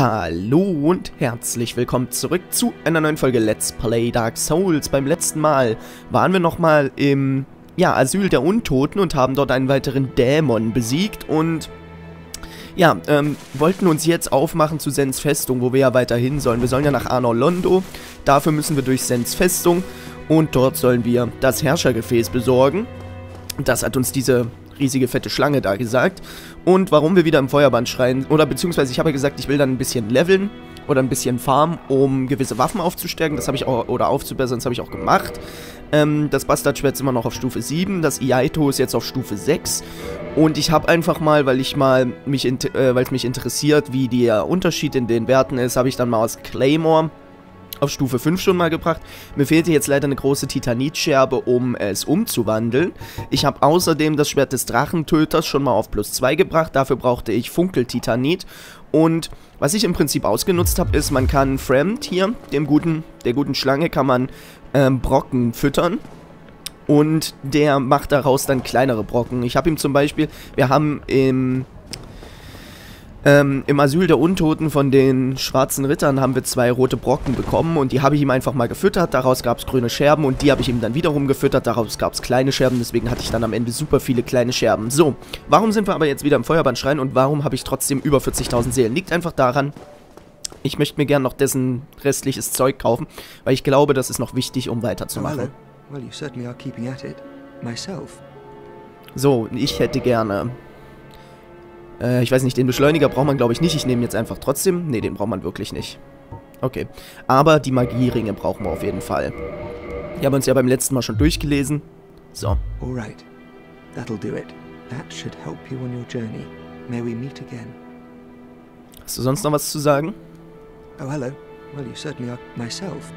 Hallo und herzlich willkommen zurück zu einer neuen Folge Let's Play Dark Souls. Beim letzten Mal waren wir nochmal im Asyl der Untoten und haben dort einen weiteren Dämon besiegt und wollten uns jetzt aufmachen zu Sens Festung, wo wir ja weiterhin sollen. Wir sollen ja nach Anor Londo, dafür müssen wir durch Sens Festung und dort sollen wir das Herrschergefäß besorgen. Das hat uns diese riesige fette Schlange da gesagt. Und warum wir wieder im Feuerband schreien, oder beziehungsweise ich habe ja gesagt, ich will dann ein bisschen leveln oder ein bisschen farmen, um gewisse Waffen aufzustärken, das habe ich auch, oder aufzubessern, das habe ich auch gemacht. Das Bastardschwert ist immer noch auf Stufe 7, das Iaito ist jetzt auf Stufe 6 und ich habe einfach mal, weil es mich interessiert, wie der Unterschied in den Werten ist, habe ich dann mal aus Claymore auf Stufe 5 schon mal gebracht. Mir fehlte jetzt leider eine große Titanitscherbe, um es umzuwandeln. Ich habe außerdem das Schwert des Drachentöters schon mal auf plus 2 gebracht. Dafür brauchte ich Funkeltitanit. Und was ich im Prinzip ausgenutzt habe, ist, man kann Fremd hier, der guten Schlange, kann man Brocken füttern. Und der macht daraus dann kleinere Brocken. Ich habe ihm zum Beispiel, wir haben im Asyl der Untoten von den schwarzen Rittern haben wir 2 rote Brocken bekommen und die habe ich ihm einfach mal gefüttert, daraus gab es grüne Scherben und die habe ich ihm dann wiederum gefüttert, daraus gab es kleine Scherben, deswegen hatte ich dann am Ende super viele kleine Scherben. So, warum sind wir aber jetzt wieder im Feuerbandschrein und warum habe ich trotzdem über 40.000 Seelen? Liegt einfach daran, ich möchte mir gerne noch dessen restliches Zeug kaufen, weil ich glaube, das ist noch wichtig, um weiterzumachen. So, ich hätte gerne... ich weiß nicht, den Beschleuniger braucht man, glaube ich, nicht. Ich nehme jetzt einfach trotzdem. Ne, den braucht man wirklich nicht. Okay. Aber die Magieringe brauchen wir auf jeden Fall. Die haben uns ja beim letzten Mal schon durchgelesen. So. Alright. That'll do it. That should help you on your journey. May we meet again. Hast du sonst noch was zu sagen? Oh, hello. Well, you certainly are myself.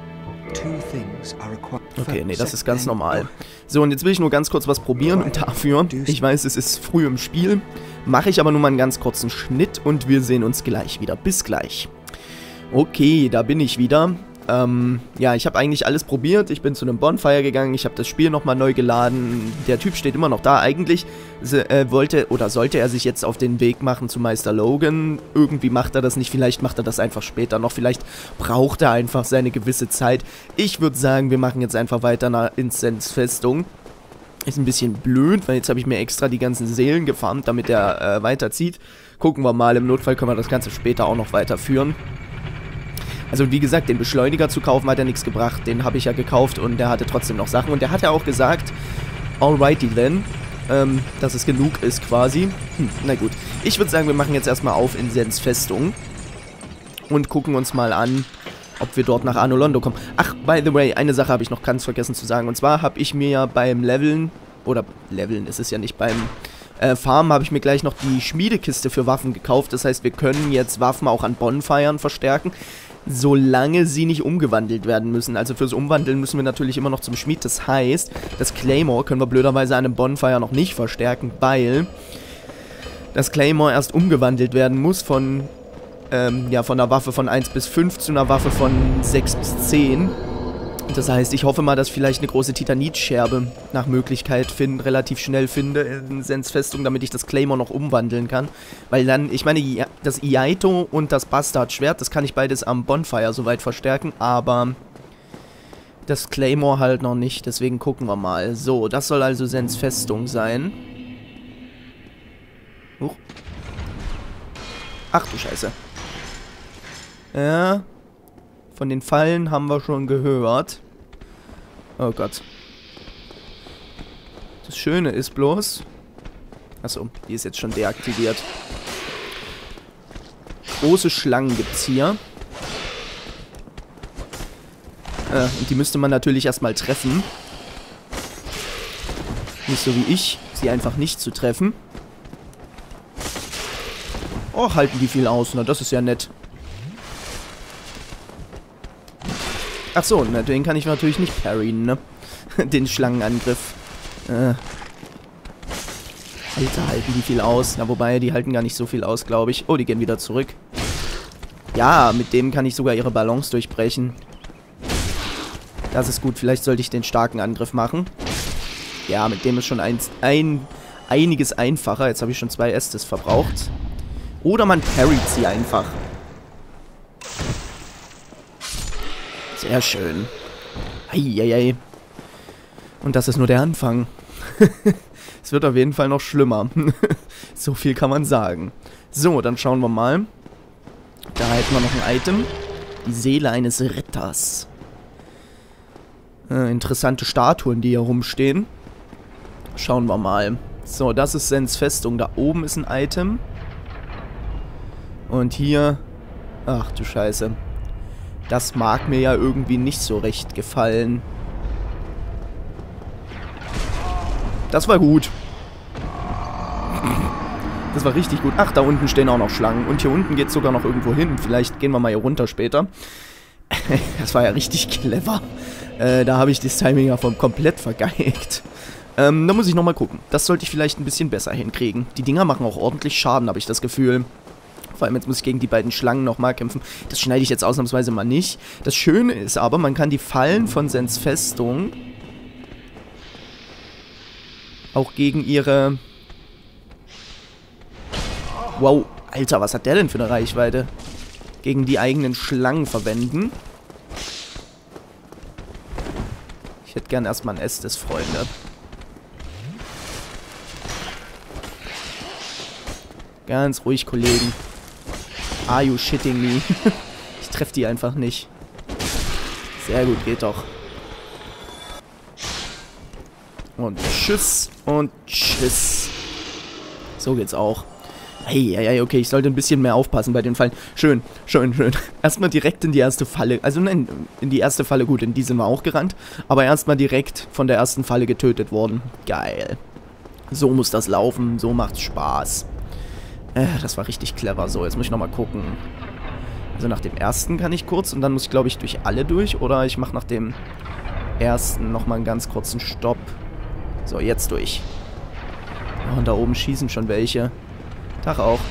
Okay, nee, das ist ganz normal. So, und jetzt will ich nur ganz kurz was probieren und dafür, ich weiß, es ist früh im Spiel, mache ich aber nur mal einen ganz kurzen Schnitt und wir sehen uns gleich wieder. Bis gleich. Okay, da bin ich wieder. Ja, ich habe eigentlich alles probiert. Ich bin zu einem Bonfire gegangen, ich habe das Spiel nochmal neu geladen. Der Typ steht immer noch da. Eigentlich sollte er sich jetzt auf den Weg machen zu Meister Logan. Irgendwie macht er das nicht, vielleicht macht er das einfach später noch. Vielleicht braucht er einfach seine gewisse Zeit. Ich würde sagen, wir machen jetzt einfach weiter in Sens Festung. Ist ein bisschen blöd, weil jetzt habe ich mir extra die ganzen Seelen gefarmt, damit er weiterzieht. Gucken wir mal, im Notfall können wir das Ganze später auch noch weiterführen. Also wie gesagt, den Beschleuniger zu kaufen hat ja nichts gebracht. Den habe ich ja gekauft und der hatte trotzdem noch Sachen. Und der hat ja auch gesagt, alrighty then, dass es genug ist quasi. Na gut, ich würde sagen, wir machen jetzt erstmal auf in Sens Festung. Und gucken uns mal an, ob wir dort nach Anor Londo kommen. Ach, by the way, eine Sache habe ich noch ganz vergessen zu sagen. Und zwar habe ich mir ja beim Leveln ist es ja nicht, beim Farmen habe ich mir gleich noch die Schmiedekiste für Waffen gekauft. Das heißt, wir können jetzt Waffen auch an Bonfiren verstärken, solange sie nicht umgewandelt werden müssen. Also fürs Umwandeln müssen wir natürlich immer noch zum Schmied. Das heißt, das Claymore können wir blöderweise an einem Bonfire noch nicht verstärken, weil das Claymore erst umgewandelt werden muss von einer Waffe von 1 bis 5 zu einer Waffe von 6 bis 10. Das heißt, ich hoffe mal, dass ich vielleicht eine große Titanitscherbe nach Möglichkeit relativ schnell finde in Sens Festung, damit ich das Claymore noch umwandeln kann. Weil dann, ich meine, das Iaito und das Bastardschwert, das kann ich beides am Bonfire soweit verstärken, aber das Claymore halt noch nicht, deswegen gucken wir mal. So, das soll also Sens Festung sein. Ach du Scheiße. Ja... Von den Fallen haben wir schon gehört. Oh Gott. Das Schöne ist bloß... Achso, die ist jetzt schon deaktiviert. Große Schlangen gibt's hier. Und die müsste man natürlich erstmal treffen. Nicht so wie ich, sie einfach nicht zu treffen. Oh, halten die viel aus. Na, das ist ja nett. Ach so, na, den kann ich natürlich nicht parryen, ne? Den Schlangenangriff. Alter, halten die viel aus. Na, wobei, die halten gar nicht so viel aus, glaube ich. Oh, die gehen wieder zurück. Ja, mit dem kann ich sogar ihre Balance durchbrechen. Das ist gut. Vielleicht sollte ich den starken Angriff machen. Ja, mit dem ist schon einiges einfacher. Jetzt habe ich schon 2 Estes verbraucht. Oder man parryt sie einfach. Sehr schön. Eieiei. Und das ist nur der Anfang. Es wird auf jeden Fall noch schlimmer. So viel kann man sagen. So, dann schauen wir mal. Da hätten wir noch ein Item. Die Seele eines Ritters. Interessante Statuen, die hier rumstehen. Schauen wir mal. So, das ist Sens Festung. Da oben ist ein Item. Und hier... Ach du Scheiße. Das mag mir ja irgendwie nicht so recht gefallen. Das war gut. Das war richtig gut. Ach, da unten stehen auch noch Schlangen. Und hier unten geht es sogar noch irgendwo hin. Vielleicht gehen wir mal hier runter später. Das war ja richtig clever. Da habe ich das Timing ja komplett vergeigt. Da muss ich nochmal gucken. Das sollte ich vielleicht ein bisschen besser hinkriegen. Die Dinger machen auch ordentlich Schaden, habe ich das Gefühl. Vor allem jetzt muss ich gegen die beiden Schlangen nochmal kämpfen. Das schneide ich jetzt ausnahmsweise mal nicht. Das Schöne ist aber, man kann die Fallen von Sens Festung auch gegen ihre... Wow, Alter, was hat der denn für eine Reichweite? Gegen die eigenen Schlangen verwenden. Ich hätte gern erstmal ein Estes, Freunde. Ganz ruhig, Kollegen. Are you shitting me? Ich treffe die einfach nicht. Sehr gut, geht doch. Und tschüss und tschüss. So geht's auch. Hey, okay, ich sollte ein bisschen mehr aufpassen bei den Fallen. Schön, schön, schön. Erstmal direkt in die erste Falle. Also nein, in die erste Falle, gut, in die sind wir auch gerannt. Aber erstmal direkt von der ersten Falle getötet worden. Geil. So muss das laufen, so macht's Spaß. Das war richtig clever. So, jetzt muss ich nochmal gucken. Also nach dem ersten kann ich kurz und dann muss ich, glaube ich, durch alle durch. Oder ich mache nach dem ersten nochmal einen ganz kurzen Stopp. So, jetzt durch. Oh, und da oben schießen schon welche. Tag auch.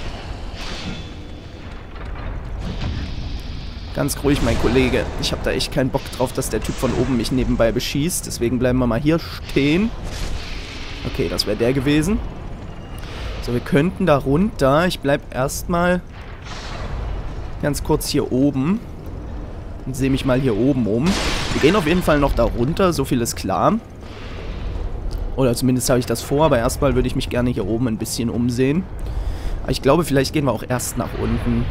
Ganz ruhig, mein Kollege. Ich habe da echt keinen Bock drauf, dass der Typ von oben mich nebenbei beschießt. Deswegen bleiben wir mal hier stehen. Okay, das wäre der gewesen. So, wir könnten da runter. Ich bleibe erstmal ganz kurz hier oben. Und sehe mich mal hier oben um. Wir gehen auf jeden Fall noch da runter, so viel ist klar. Oder zumindest habe ich das vor, aber erstmal würde ich mich gerne hier oben ein bisschen umsehen. Aber ich glaube, vielleicht gehen wir auch erst nach unten.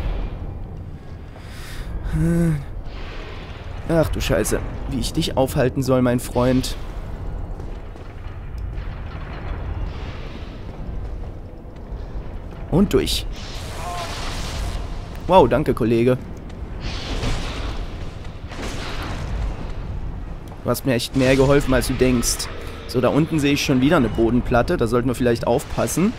Ach du Scheiße. Wie ich dich aufhalten soll, mein Freund. Und durch. Wow, danke, Kollege. Du hast mir echt mehr geholfen, als du denkst. So, da unten sehe ich schon wieder eine Bodenplatte. Da sollten wir vielleicht aufpassen.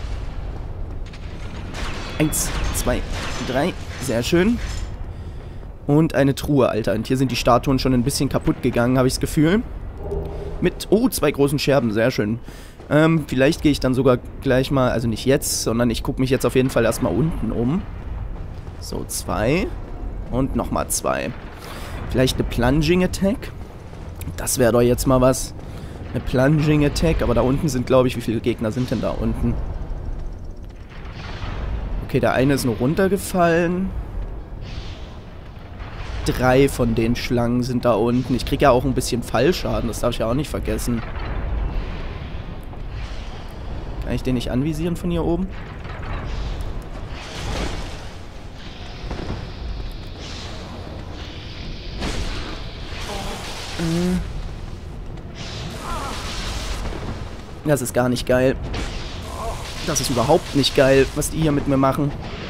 1, 2, 3. Sehr schön. Und eine Truhe, Alter. Und hier sind die Statuen schon ein bisschen kaputt gegangen, habe ich das Gefühl. Mit, 2 großen Scherben. Sehr schön. Vielleicht gehe ich dann sogar gleich mal, also nicht jetzt, sondern ich gucke mich jetzt auf jeden Fall erstmal unten um. So, 2. Und nochmal 2. Vielleicht eine Plunging Attack. Das wäre doch jetzt mal was. Eine Plunging Attack, aber da unten sind, glaube ich, wie viele Gegner sind denn da unten? Okay, der eine ist nur runtergefallen. 3 von den Schlangen sind da unten. Ich kriege ja auch ein bisschen Fallschaden, das darf ich ja auch nicht vergessen. Kann ich den nicht anvisieren von hier oben? Das ist gar nicht geil. Das ist überhaupt nicht geil, was die hier mit mir machen.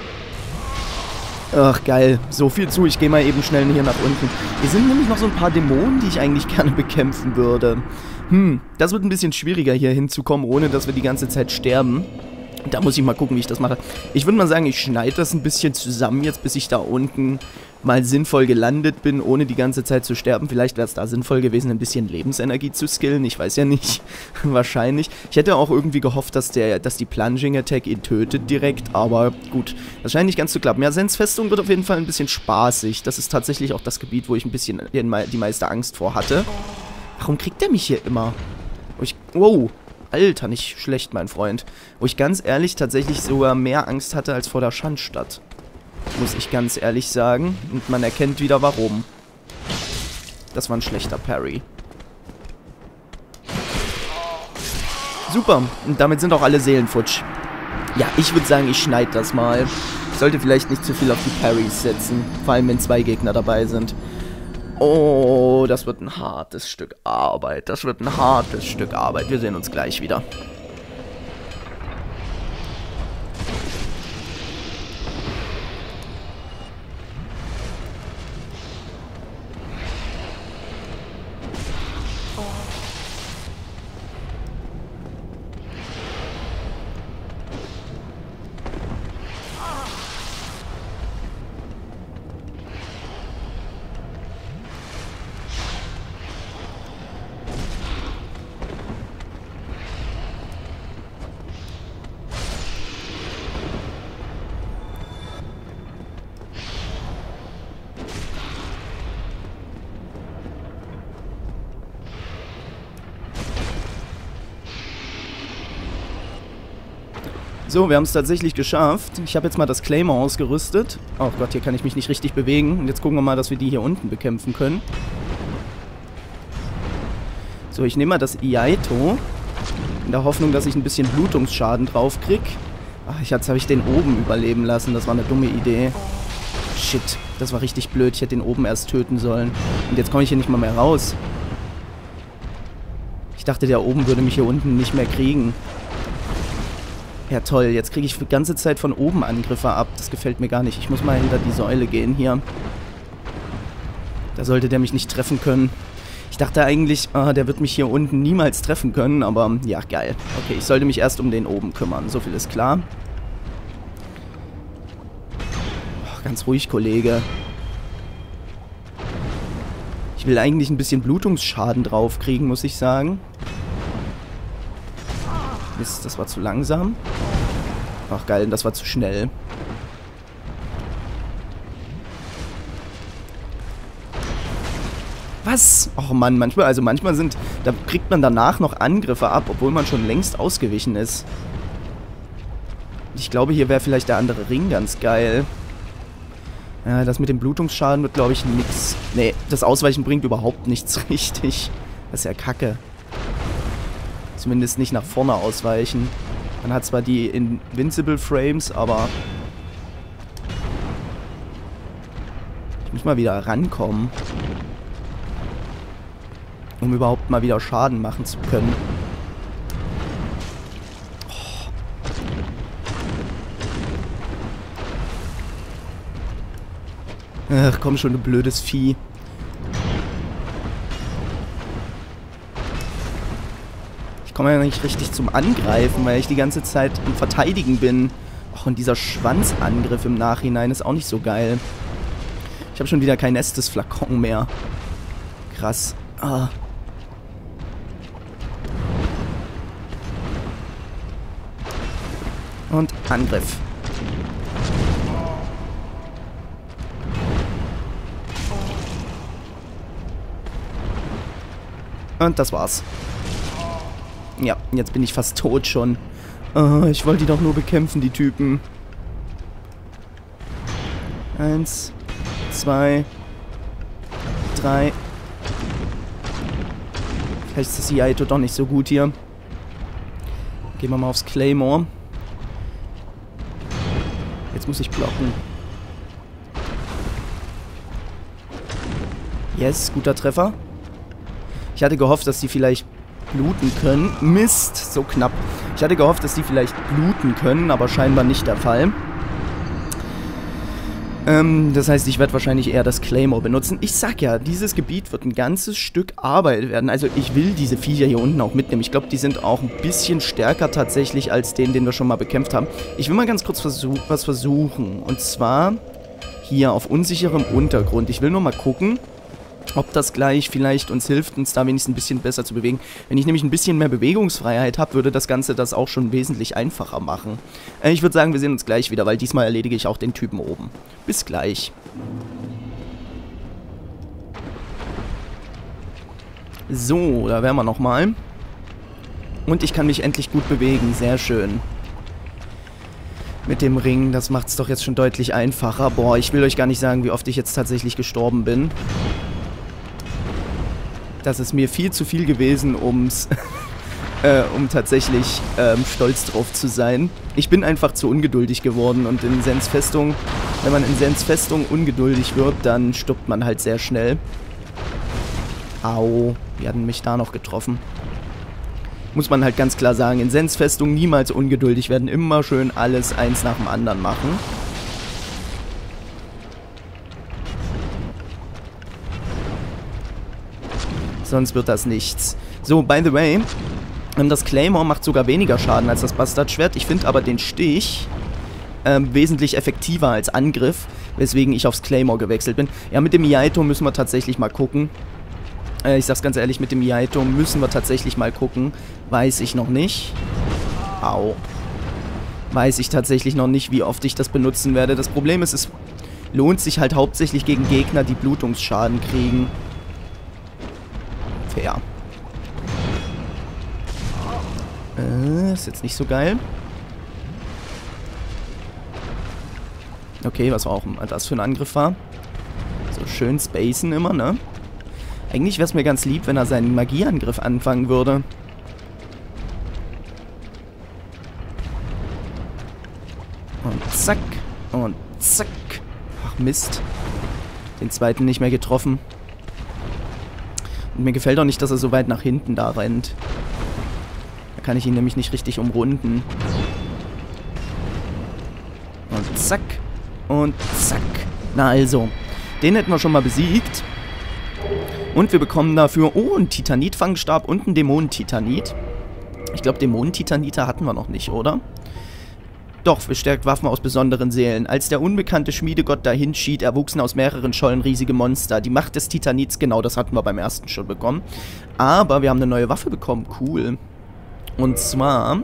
Ach, geil. So viel zu. Ich gehe mal eben schnell hier nach unten. Hier sind nämlich noch so ein paar Dämonen, die ich eigentlich gerne bekämpfen würde. Das wird ein bisschen schwieriger, hier hinzukommen, ohne dass wir die ganze Zeit sterben. Da muss ich mal gucken, wie ich das mache. Ich würde mal sagen, ich schneide das ein bisschen zusammen jetzt, bis ich da unten mal sinnvoll gelandet bin, ohne die ganze Zeit zu sterben. Vielleicht wäre es da sinnvoll gewesen, ein bisschen Lebensenergie zu skillen. Ich weiß ja nicht. Wahrscheinlich. Ich hätte auch irgendwie gehofft, dass die Plunging Attack ihn tötet direkt. Aber gut, das scheint nicht ganz zu klappen. Ja, Sens Festung wird auf jeden Fall ein bisschen spaßig. Das ist tatsächlich auch das Gebiet, wo ich ein bisschen die meiste Angst vor hatte. Warum kriegt der mich hier immer? Wow. Alter, nicht schlecht, mein Freund. Wo ich ganz ehrlich tatsächlich sogar mehr Angst hatte als vor der Schandstadt. Muss ich ganz ehrlich sagen. Und man erkennt wieder warum. Das war ein schlechter Parry. Super. Und damit sind auch alle Seelen futsch. Ja, ich würde sagen, ich schneide das mal. Ich sollte vielleicht nicht zu viel auf die Parries setzen. Vor allem, wenn 2 Gegner dabei sind. Oh, das wird ein hartes Stück Arbeit. Das wird ein hartes Stück Arbeit. Wir sehen uns gleich wieder. So, wir haben es tatsächlich geschafft. Ich habe jetzt mal das Claymore ausgerüstet. Oh Gott, hier kann ich mich nicht richtig bewegen. Und jetzt gucken wir mal, dass wir die hier unten bekämpfen können. So, ich nehme mal das Iaito. In der Hoffnung, dass ich ein bisschen Blutungsschaden drauf krieg. Ach, jetzt habe ich den oben überleben lassen. Das war eine dumme Idee. Shit, das war richtig blöd. Ich hätte den oben erst töten sollen. Und jetzt komme ich hier nicht mal mehr raus. Ich dachte, der oben würde mich hier unten nicht mehr kriegen. Ja toll, jetzt kriege ich die ganze Zeit von oben Angriffe ab. Das gefällt mir gar nicht. Ich muss mal hinter die Säule gehen hier. Da sollte der mich nicht treffen können. Ich dachte eigentlich, der wird mich hier unten niemals treffen können, aber ja, geil. Okay, ich sollte mich erst um den oben kümmern. So viel ist klar. Oh, ganz ruhig, Kollege. Ich will eigentlich ein bisschen Blutungsschaden draufkriegen, muss ich sagen. Mist, das war zu langsam. Ach geil, das war zu schnell. Was? Och Mann, manchmal sind... Da kriegt man danach noch Angriffe ab, obwohl man schon längst ausgewichen ist. Ich glaube, hier wäre vielleicht der andere Ring ganz geil. Ja, das mit dem Blutungsschaden wird, glaube ich, nix. Nee, das Ausweichen bringt überhaupt nichts richtig. Das ist ja kacke. Zumindest nicht nach vorne ausweichen. Man hat zwar die Invincible Frames, aber... Ich muss mal wieder rankommen. Um überhaupt mal wieder Schaden machen zu können. Oh. Ach komm schon, du blödes Vieh. Ich komme ja nicht richtig zum Angreifen, weil ich die ganze Zeit im Verteidigen bin. Och, und dieser Schwanzangriff im Nachhinein ist auch nicht so geil. Ich habe schon wieder kein Estes-Flakon mehr. Krass. Ah. Und Angriff. Und das war's. Ja, jetzt bin ich fast tot schon. Ich wollte die doch nur bekämpfen, die Typen. 1, 2, 3. Vielleicht ist das Iaito doch nicht so gut hier. Gehen wir mal aufs Claymore. Jetzt muss ich blocken. Yes, guter Treffer. Ich hatte gehofft, dass die vielleicht bluten können. Mist, so knapp. Ich hatte gehofft, dass die vielleicht bluten können, aber scheinbar nicht der Fall. Das heißt, ich werde wahrscheinlich eher das Claymore benutzen. Ich sag ja, dieses Gebiet wird ein ganzes Stück Arbeit werden. Also ich will diese Viecher hier unten auch mitnehmen. Ich glaube, die sind auch ein bisschen stärker tatsächlich als den wir schon mal bekämpft haben. Ich will mal ganz kurz was versuchen. Und zwar hier auf unsicherem Untergrund. Ich will nur mal gucken, ob das gleich vielleicht uns hilft, uns da wenigstens ein bisschen besser zu bewegen. Wenn ich nämlich ein bisschen mehr Bewegungsfreiheit habe, würde das Ganze das auch schon wesentlich einfacher machen. Ich würde sagen, wir sehen uns gleich wieder, weil diesmal erledige ich auch den Typen oben. Bis gleich. So, da wären wir nochmal. Und ich kann mich endlich gut bewegen, sehr schön. Mit dem Ring, das macht es doch jetzt schon deutlich einfacher. Boah, ich will euch gar nicht sagen, wie oft ich jetzt tatsächlich gestorben bin. Das ist mir viel zu viel gewesen, um tatsächlich stolz drauf zu sein. Ich bin einfach zu ungeduldig geworden und in Sens Festung, wenn man in Sens Festung ungeduldig wird, dann stirbt man halt sehr schnell. Au, die hatten mich da noch getroffen. Muss man halt ganz klar sagen, in Sens Festung niemals ungeduldig werden, immer schön alles eins nach dem anderen machen. Sonst wird das nichts. So, by the way, das Claymore macht sogar weniger Schaden als das Bastardschwert. Ich finde aber den Stich wesentlich effektiver als Angriff, weswegen ich aufs Claymore gewechselt bin. Ja, mit dem Iaito müssen wir tatsächlich mal gucken. Ich sag's ganz ehrlich, mit dem Iaito müssen wir tatsächlich mal gucken. Weiß ich noch nicht. Au. Weiß ich tatsächlich noch nicht, wie oft ich das benutzen werde. Das Problem ist, es lohnt sich halt hauptsächlich gegen Gegner, die Blutungsschaden kriegen. Fair. Ist jetzt nicht so geil. Okay, was auch das für ein Angriff war. So schön spacen immer, ne? Eigentlich wäre es mir ganz lieb, wenn er seinen Magieangriff anfangen würde. Und zack. Und zack. Ach Mist. Den zweiten nicht mehr getroffen. Und mir gefällt auch nicht, dass er so weit nach hinten da rennt. Da kann ich ihn nämlich nicht richtig umrunden. Und zack. Und zack. Na also. Den hätten wir schon mal besiegt. Und wir bekommen dafür, oh, einen Titanit-Fangstab und einen Dämonen-Titanit. Ich glaube, Dämonen-Titanite hatten wir noch nicht, oder? Doch, bestärkt Waffen aus besonderen Seelen. Als der unbekannte Schmiedegott dahin schied, erwuchsen aus mehreren Schollen riesige Monster. Die Macht des Titanits, genau, das hatten wir beim ersten schon bekommen. Aber wir haben eine neue Waffe bekommen, cool. Und zwar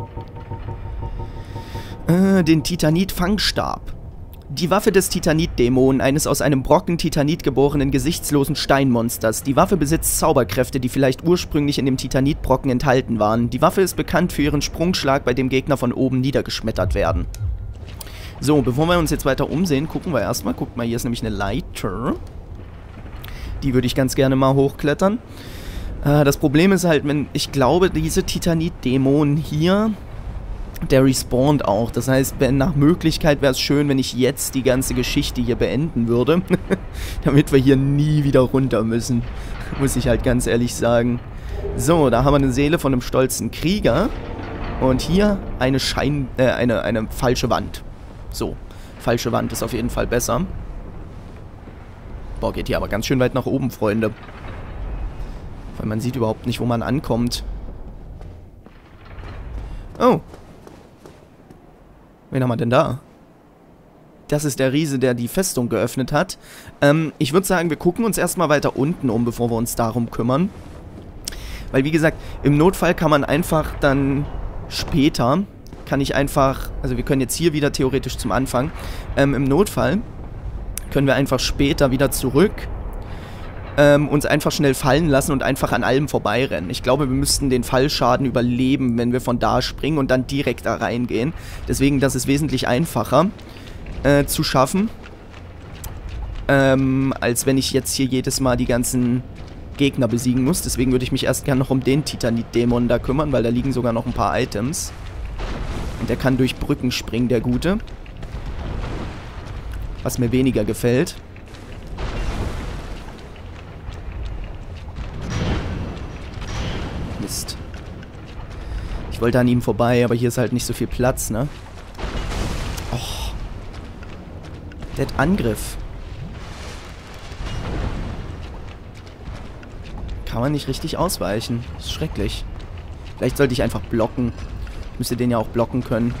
den Titanit-Fangstab. Die Waffe des Titanit-Dämonen, eines aus einem Brocken Titanit geborenen, gesichtslosen Steinmonsters. Die Waffe besitzt Zauberkräfte, die vielleicht ursprünglich in dem Titanitbrocken enthalten waren. Die Waffe ist bekannt für ihren Sprungschlag, bei dem Gegner von oben niedergeschmettert werden. So, bevor wir uns jetzt weiter umsehen, gucken wir erstmal. Guckt mal, hier ist nämlich eine Leiter. Die würde ich ganz gerne mal hochklettern. Das Problem ist halt, wenn ich glaube, diese Titanit-Dämonen hier... Der respawnt auch. Das heißt, nach Möglichkeit wäre es schön, wenn ich jetzt die ganze Geschichte hier beenden würde. Damit wir hier nie wieder runter müssen. Muss ich halt ganz ehrlich sagen. So, da haben wir eine Seele von einem stolzen Krieger. Und hier eine eine falsche Wand. So, falsche Wand ist auf jeden Fall besser. Boah, geht hier aber ganz schön weit nach oben, Freunde. Weil man sieht überhaupt nicht, wo man ankommt. Oh. Wen haben wir denn da? Das ist der Riese, der die Festung geöffnet hat. Ich würde sagen, wir gucken uns erstmal weiter unten um, bevor wir uns darum kümmern. Weil, wie gesagt, im Notfall kann man einfach dann später, also wir können jetzt hier wieder theoretisch zum Anfang, im Notfall können wir einfach später wieder zurück, uns einfach schnell fallen lassen und einfach an allem vorbeirennen. Ich glaube, wir müssten den Fallschaden überleben, wenn wir von da springen und dann direkt da reingehen. Deswegen, das ist wesentlich einfacher zu schaffen, als wenn ich jetzt hier jedes Mal die ganzen Gegner besiegen muss. Deswegen würde ich mich erst gerne noch um den Titanit-Dämon da kümmern, weil da liegen sogar noch ein paar Items. Und der kann durch Brücken springen, der Gute. Was mir weniger gefällt. Mist. Ich wollte an ihm vorbei, aber hier ist halt nicht so viel Platz, ne? Och. Der hat Angriff. Kann man nicht richtig ausweichen. Das ist schrecklich. Vielleicht sollte ich einfach blocken. Ich müsste den ja auch blocken können.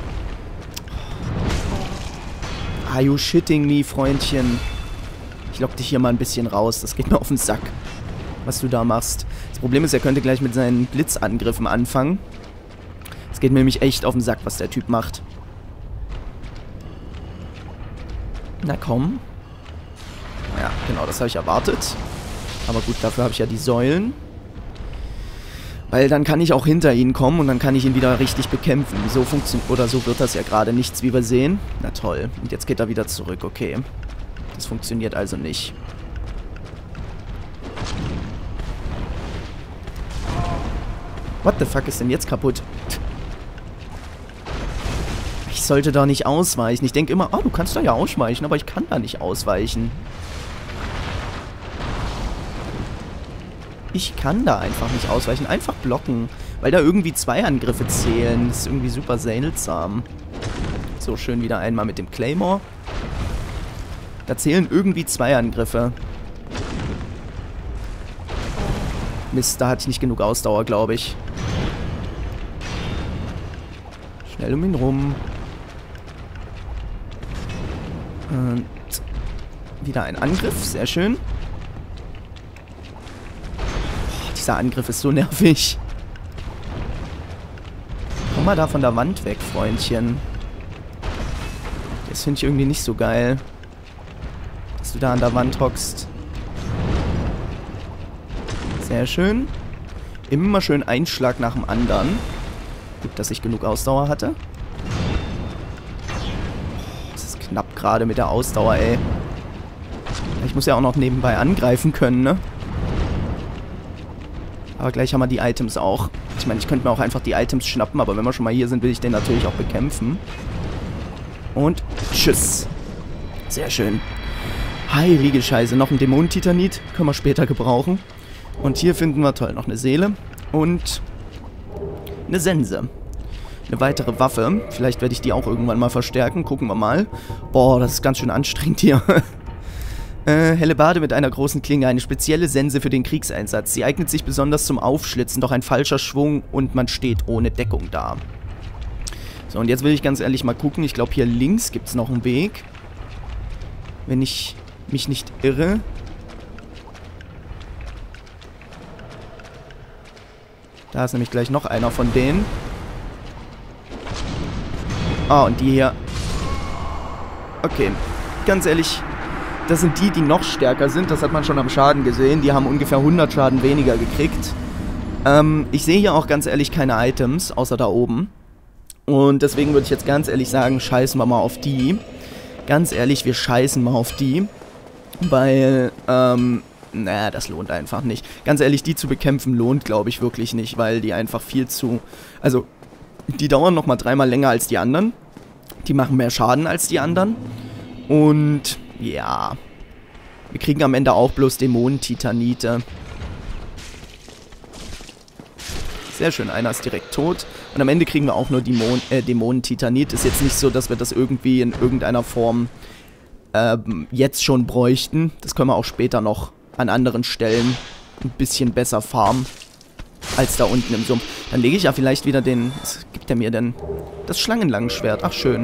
Are you shitting me, Freundchen? Ich lock dich hier mal ein bisschen raus. Das geht mir auf den Sack, was du da machst. Das Problem ist, er könnte gleich mit seinen Blitzangriffen anfangen. Es geht mir nämlich echt auf den Sack, was der Typ macht. Na komm. Ja, genau, das habe ich erwartet. Aber gut, dafür habe ich ja die Säulen. Weil dann kann ich auch hinter ihn kommen und dann kann ich ihn wieder richtig bekämpfen. So funktioniert, oder so wird das ja gerade nichts, wie wir sehen. Na toll. Und jetzt geht er wieder zurück, okay. Das funktioniert also nicht. What the fuck ist denn jetzt kaputt? Ich sollte da nicht ausweichen. Ich denke immer, du kannst da ja ausweichen, aber ich kann da nicht ausweichen. Ich kann da einfach nicht ausweichen. Einfach blocken. Weil da irgendwie 2 Angriffe zählen. Das ist irgendwie super seltsam. So, schön wieder einmal mit dem Claymore. Da zählen irgendwie 2 Angriffe. Mist, da hatte ich nicht genug Ausdauer, glaube ich. Schnell um ihn rum. Und wieder ein Angriff, sehr schön. Boah, dieser Angriff ist so nervig. Komm mal da von der Wand weg, Freundchen. Das finde ich irgendwie nicht so geil. Dass du da an der Wand hockst. Sehr schön. Immer schön ein Schlag nach dem anderen. Gut, dass ich genug Ausdauer hatte. Das ist knapp gerade mit der Ausdauer, ey. Ich muss ja auch noch nebenbei angreifen können, ne? Aber gleich haben wir die Items auch. Ich meine, ich könnte mir auch einfach die Items schnappen, aber wenn wir schon mal hier sind, will ich den natürlich auch bekämpfen. Und tschüss. Sehr schön. Heilige Scheiße, noch ein Dämonentitanit. Können wir später gebrauchen. Und hier finden wir, toll, noch eine Seele. Und eine Sense. Eine weitere Waffe. Vielleicht werde ich die auch irgendwann mal verstärken. Gucken wir mal. Boah, das ist ganz schön anstrengend hier. Hellebarde mit einer großen Klinge. Eine spezielle Sense für den Kriegseinsatz. Sie eignet sich besonders zum Aufschlitzen, doch ein falscher Schwung und man steht ohne Deckung da. So, und jetzt will ich ganz ehrlich mal gucken. Ich glaube, hier links gibt es noch einen Weg. Wenn ich mich nicht irre. Da ist nämlich gleich noch einer von denen. Ah, und die hier. Okay, ganz ehrlich, das sind die, die noch stärker sind. Das hat man schon am Schaden gesehen. Die haben ungefähr 100 Schaden weniger gekriegt. Ich sehe hier auch ganz ehrlich keine Items, außer da oben. Und deswegen würde ich jetzt ganz ehrlich sagen, scheißen wir mal auf die. Ganz ehrlich, wir scheißen mal auf die. Weil, naja, das lohnt einfach nicht. Ganz ehrlich, die zu bekämpfen lohnt, glaube ich, wirklich nicht, weil die einfach viel zu... Also, die dauern nochmal 3-mal länger als die anderen. Die machen mehr Schaden als die anderen. Und, ja. Wir kriegen am Ende auch bloß Dämonentitanite. Sehr schön, einer ist direkt tot. Und am Ende kriegen wir auch nur Dämonentitanit. Ist jetzt nicht so, dass wir das irgendwie in irgendeiner Form jetzt schon bräuchten. Das können wir auch später noch an anderen Stellen ein bisschen besser farmen als da unten im Sumpf. Dann lege ich ja vielleicht wieder den... Was gibt der mir denn? Das Schlangenlangschwert. Ach, schön.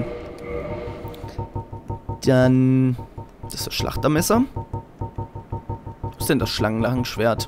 Dann... Das ist das Schlachtermesser. Was ist denn das Schlangenlangschwert?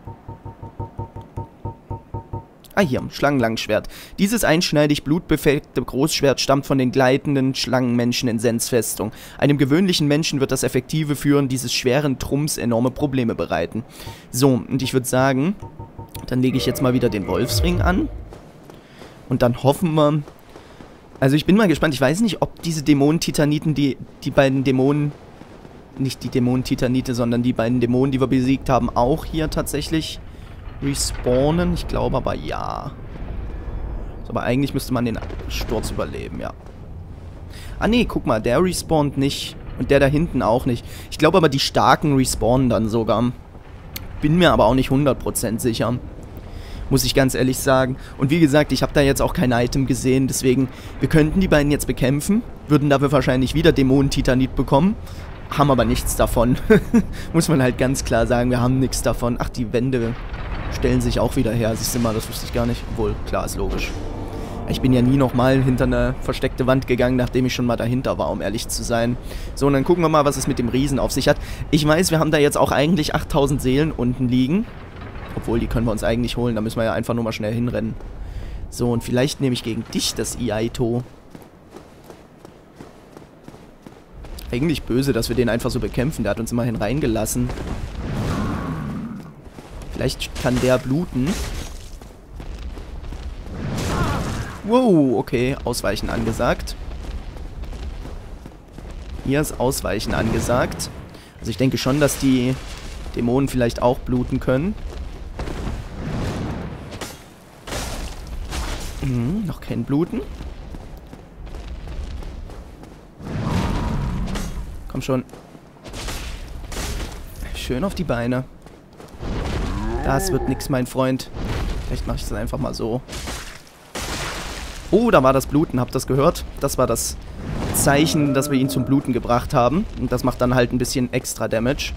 Ah, hier, Schlangenlangschwert. Dieses einschneidig blutbefleckte Großschwert stammt von den gleitenden Schlangenmenschen in Sens Festung. Einem gewöhnlichen Menschen wird das effektive Führen dieses schweren Trumms enorme Probleme bereiten. So, und ich würde sagen, dann lege ich jetzt mal wieder den Wolfsring an. Und dann hoffen wir... Also ich bin mal gespannt, ich weiß nicht, ob diese Dämonentitaniten, die beiden Dämonen... Nicht die Dämonentitanite, sondern die beiden Dämonen, die wir besiegt haben, auch hier tatsächlich... respawnen. Ich glaube aber ja. So, aber eigentlich müsste man den Sturz überleben, ja. Ah nee, guck mal, der respawnt nicht. Und der da hinten auch nicht. Ich glaube aber, die Starken respawnen dann sogar. Bin mir aber auch nicht 100% sicher. Muss ich ganz ehrlich sagen. Und wie gesagt, ich habe da jetzt auch kein Item gesehen. Deswegen, wir könnten die beiden jetzt bekämpfen. Würden dafür wahrscheinlich wieder Dämonentitanit bekommen. Haben aber nichts davon. Muss man halt ganz klar sagen, wir haben nichts davon. Ach, die Wände... stellen sich auch wieder her. Siehst du mal, das wusste ich gar nicht. Obwohl, klar, ist logisch. Ich bin ja nie nochmal hinter eine versteckte Wand gegangen, nachdem ich schon mal dahinter war, um ehrlich zu sein. So, und dann gucken wir mal, was es mit dem Riesen auf sich hat. Ich weiß, wir haben da jetzt auch eigentlich 8000 Seelen unten liegen. Obwohl, die können wir uns eigentlich holen. Da müssen wir ja einfach nur mal schnell hinrennen. So, und vielleicht nehme ich gegen dich das Iaito. Eigentlich böse, dass wir den einfach so bekämpfen. Der hat uns immerhin reingelassen. Vielleicht kann der bluten. Wow, okay. Ausweichen angesagt. Hier ist Ausweichen angesagt. Also ich denke schon, dass die Dämonen vielleicht auch bluten können. Noch kein Bluten. Komm schon. Schön auf die Beine. Das wird nix, mein Freund. Vielleicht mache ich das einfach mal so. Oh, da war das Bluten. Habt ihr das gehört? Das war das Zeichen, dass wir ihn zum Bluten gebracht haben. Und das macht dann halt ein bisschen extra Damage.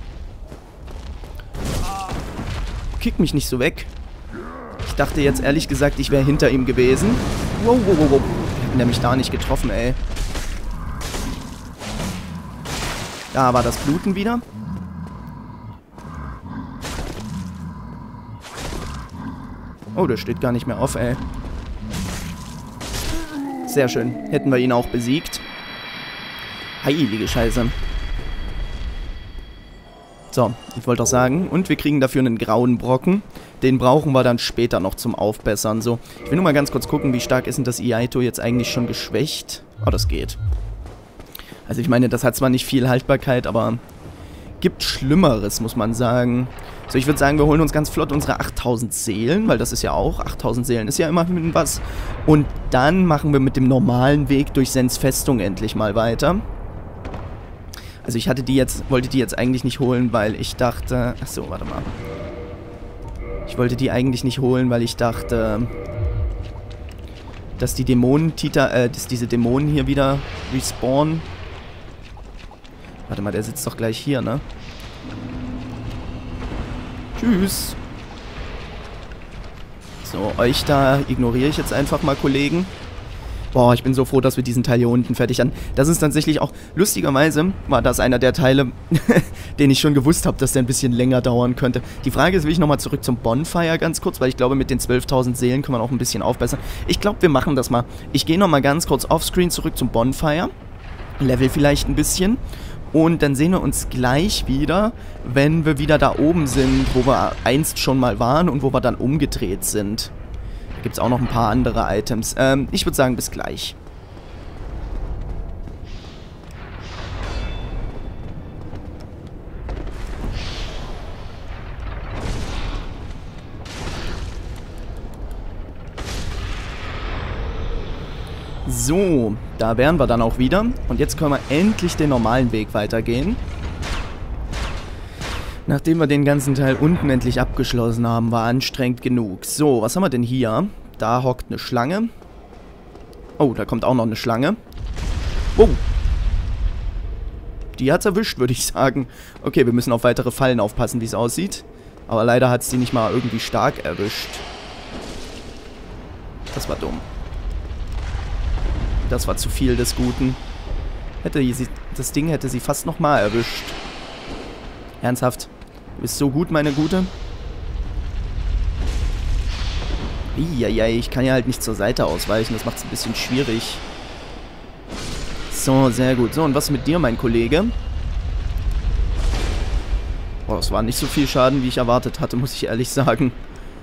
Kick mich nicht so weg. Ich dachte jetzt ehrlich gesagt, ich wäre hinter ihm gewesen. Wow, wow, wow, wow. Hätten der mich da nicht getroffen, ey. Da war das Bluten wieder. Oh, der steht gar nicht mehr auf, ey. Sehr schön. Hätten wir ihn auch besiegt. Heilige Scheiße. So, ich wollte auch sagen, und wir kriegen dafür einen grauen Brocken. Den brauchen wir dann später noch zum Aufbessern. So, ich will nur mal ganz kurz gucken, wie stark ist denn das Iaito jetzt eigentlich schon geschwächt? Oh, das geht. Also ich meine, das hat zwar nicht viel Haltbarkeit, aber gibt Schlimmeres, muss man sagen. So, ich würde sagen, wir holen uns ganz flott unsere 8000 Seelen, weil das ist ja auch, 8000 Seelen ist ja immerhin was. Und dann machen wir mit dem normalen Weg durch Sens Festung endlich mal weiter. Also ich wollte die jetzt eigentlich nicht holen, weil ich dachte... Achso, warte mal. Ich wollte die eigentlich nicht holen, weil ich dachte, dass die dass diese Dämonen hier wieder respawnen. Warte mal, der sitzt doch gleich hier, ne? Tschüss. So, euch da ignoriere ich jetzt einfach mal, Kollegen. Boah, ich bin so froh, dass wir diesen Teil hier unten fertig haben. Das ist tatsächlich auch, lustigerweise war das einer der Teile, den ich schon gewusst habe, dass der ein bisschen länger dauern könnte. Die Frage ist, will ich nochmal zurück zum Bonfire ganz kurz, weil ich glaube, mit den 12.000 Seelen kann man auch ein bisschen aufbessern. Ich glaube, wir machen das mal. Ich gehe nochmal ganz kurz offscreen zurück zum Bonfire. Level vielleicht ein bisschen. Und dann sehen wir uns gleich wieder, wenn wir wieder da oben sind, wo wir einst schon mal waren und wo wir dann umgedreht sind. Da gibt es auch noch ein paar andere Items. Ich würde sagen, bis gleich. So, da wären wir dann auch wieder. Und jetzt können wir endlich den normalen Weg weitergehen. Nachdem wir den ganzen Teil unten endlich abgeschlossen haben, war anstrengend genug. So, was haben wir denn hier? Da hockt eine Schlange. Oh, da kommt auch noch eine Schlange. Wow. Die hat's erwischt, würde ich sagen. Okay, wir müssen auf weitere Fallen aufpassen, wie es aussieht. Aber leider hat es die nicht mal irgendwie stark erwischt. Das war dumm. Das war zu viel des Guten. Das Ding hätte sie fast nochmal erwischt. Ernsthaft? Du bist so gut, meine Gute. Eieiei, ich kann ja halt nicht zur Seite ausweichen. Das macht es ein bisschen schwierig. So, sehr gut. So, und was mit dir, mein Kollege? Boah, das war nicht so viel Schaden, wie ich erwartet hatte, muss ich ehrlich sagen.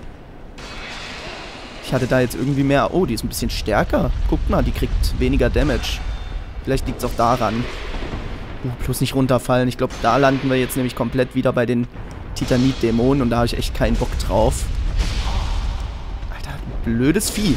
Ich hatte da jetzt irgendwie mehr... Oh, die ist ein bisschen stärker. Guckt mal, die kriegt weniger Damage. Vielleicht liegt es auch daran. Bloß nicht runterfallen. Ich glaube, da landen wir jetzt nämlich komplett wieder bei den Titanit-Dämonen. Und da habe ich echt keinen Bock drauf. Alter, blödes Vieh.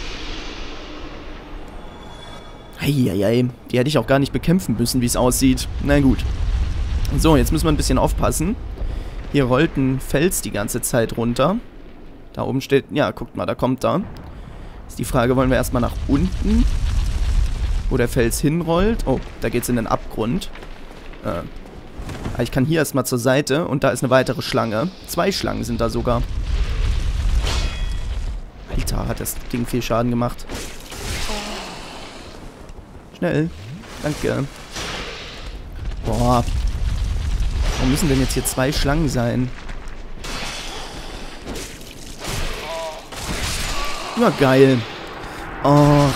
Eieiei. Die hätte ich auch gar nicht bekämpfen müssen, wie es aussieht. Na gut. So, jetzt müssen wir ein bisschen aufpassen. Hier rollt ein Fels die ganze Zeit runter. Da oben steht... Ja, guckt mal, da kommt da. Ist die Frage, wollen wir erstmal nach unten? Wo der Fels hinrollt. Oh, da geht's in den Abgrund. Ich kann hier erstmal zur Seite und da ist eine weitere Schlange. 2 Schlangen sind da sogar. Alter, hat das Ding viel Schaden gemacht. Schnell. Danke. Boah. Warum müssen denn jetzt hier 2 Schlangen sein? Ja, geil. Och.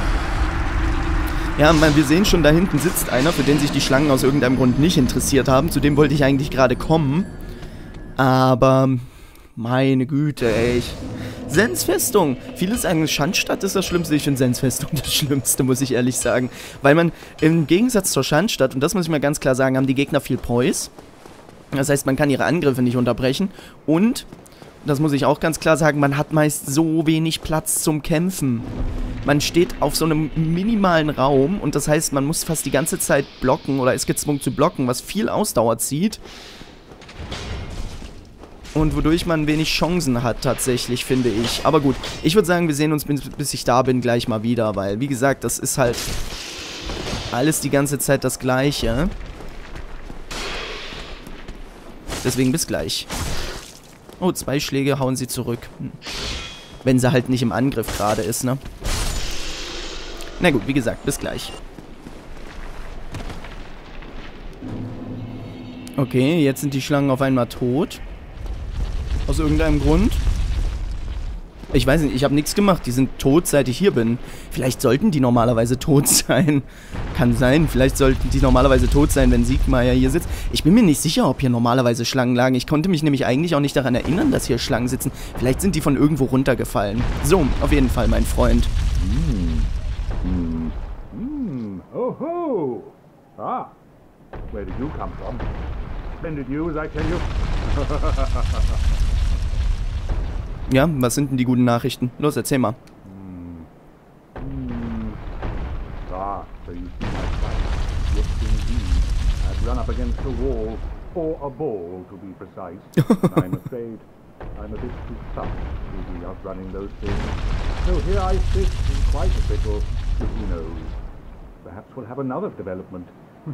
Ja, wir sehen schon, da hinten sitzt einer, für den sich die Schlangen aus irgendeinem Grund nicht interessiert haben. Zu dem wollte ich eigentlich gerade kommen. Aber, meine Güte, ey. Sens Festung. Viele sagen, Schandstadt ist das Schlimmste. Ich finde Sens Festung das Schlimmste, muss ich ehrlich sagen. Weil man im Gegensatz zur Schandstadt, und das muss ich mal ganz klar sagen, haben die Gegner viel Poise. Das heißt, man kann ihre Angriffe nicht unterbrechen. Und das muss ich auch ganz klar sagen, man hat meist so wenig Platz zum Kämpfen. Man steht auf so einem minimalen Raum und das heißt, man muss fast die ganze Zeit blocken oder ist gezwungen zu blocken, was viel Ausdauer zieht. Und wodurch man wenig Chancen hat tatsächlich, finde ich. Aber gut, ich würde sagen, wir sehen uns, bis ich da bin, gleich mal wieder, weil, wie gesagt, das ist halt alles die ganze Zeit das Gleiche. Deswegen bis gleich. Oh, 2 Schläge hauen sie zurück. Wenn sie halt nicht im Angriff gerade ist, ne? Na gut, wie gesagt, bis gleich. Okay, jetzt sind die Schlangen auf einmal tot. Aus irgendeinem Grund. Ich weiß nicht, ich habe nichts gemacht. Die sind tot, seit ich hier bin. Vielleicht sollten die normalerweise tot sein. Kann sein. Vielleicht sollten die normalerweise tot sein, wenn Siegmeier hier sitzt. Ich bin mir nicht sicher, ob hier normalerweise Schlangen lagen. Ich konnte mich nämlich eigentlich auch nicht daran erinnern, dass hier Schlangen sitzen. Vielleicht sind die von irgendwo runtergefallen. So, auf jeden Fall, mein Freund. Oh ho! Ah, where did you come from? Splendid news, I tell you. Ja, was sind denn die guten Nachrichten? Los, erzähl mal. Ah, so you see my fight. Yes, indeed. I've run up against a wall, or a ball to be precise. I'm afraid I'm a bit too tough to be outrunning those things. So here I sit in quite a pickle. Who knows? Perhaps we'll have another development.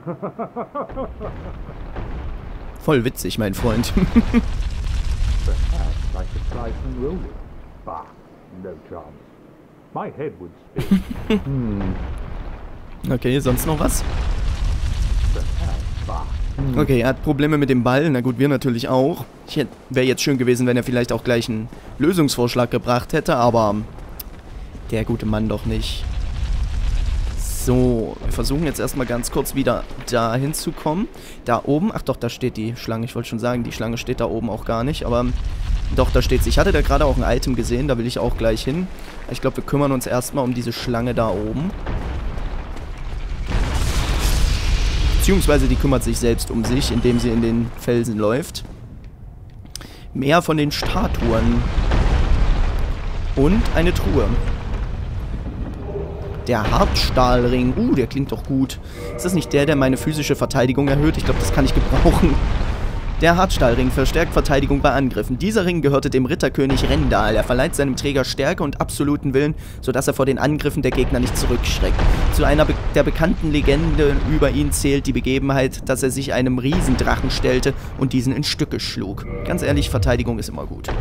Voll witzig, mein Freund. Perhaps I could try some rolling. Bah, no chance. My head would spin. Okay, sonst noch was? Perhaps, bah. Okay, er hat Probleme mit dem Ball. Na gut, wir natürlich auch. Wäre jetzt schön gewesen, wenn er vielleicht auch gleich einen Lösungsvorschlag gebracht hätte, aber der gute Mann doch nicht. So, wir versuchen jetzt erstmal ganz kurz wieder da hinzukommen. Da oben, ach doch, da steht die Schlange. Ich wollte schon sagen, die Schlange steht da oben auch gar nicht, aber doch, da steht sie. Ich hatte da gerade auch ein Item gesehen, da will ich auch gleich hin. Ich glaube, wir kümmern uns erstmal um diese Schlange da oben. Beziehungsweise die kümmert sich selbst um sich, indem sie in den Felsen läuft. Mehr von den Statuen. Und eine Truhe. Der Hartstahlring. Der klingt doch gut. Ist das nicht der meine physische Verteidigung erhöht? Ich glaube, das kann ich gebrauchen. Der Hartstahlring verstärkt Verteidigung bei Angriffen. Dieser Ring gehörte dem Ritterkönig Rendal. Er verleiht seinem Träger Stärke und absoluten Willen, sodass er vor den Angriffen der Gegner nicht zurückschreckt. Zu einer der bekannten Legende über ihn zählt die Begebenheit, dass er sich einem Riesendrachen stellte und diesen in Stücke schlug. Ganz ehrlich, Verteidigung ist immer gut. So,